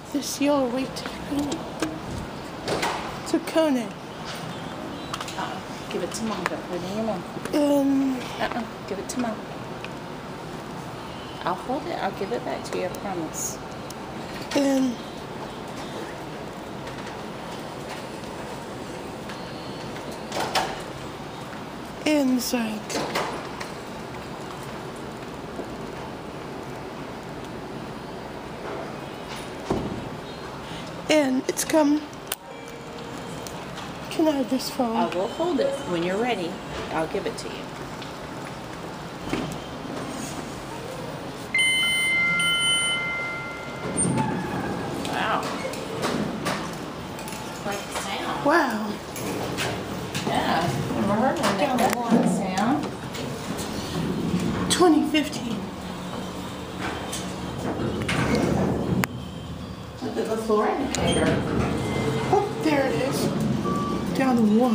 this yellow weight to Kone. Give it to Mom. Don't put it in your mouth. Give it to Mom. I'll hold it. I'll give it back to you, I promise. Inside. And it's come. Can I have this phone? I will hold it. When you're ready, I'll give it to you. Wow. Quite the sound. Wow. Yeah. Never heard one that got that sound. 2015. Look at the floor indicator. Oh, there it is. Down to 1.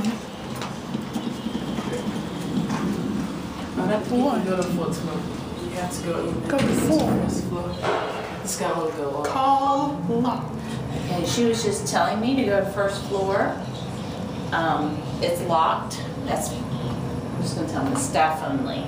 Not up to 1. Go to 4 tomorrow. You have to go to 4. This guy will go up. Call lock. Okay, she was just telling me to go to first floor. It's locked. I'm just gonna tell them it's staff only.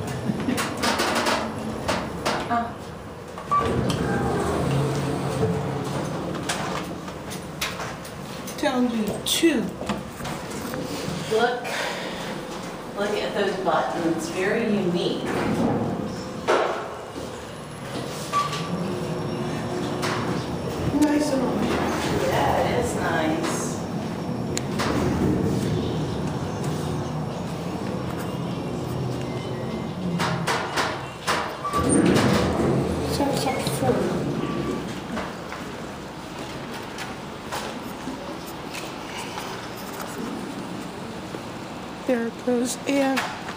Down to 2. Look at those buttons. Very unique. Nice and all. Yeah, it is nice. So it's up to 4. There it goes. And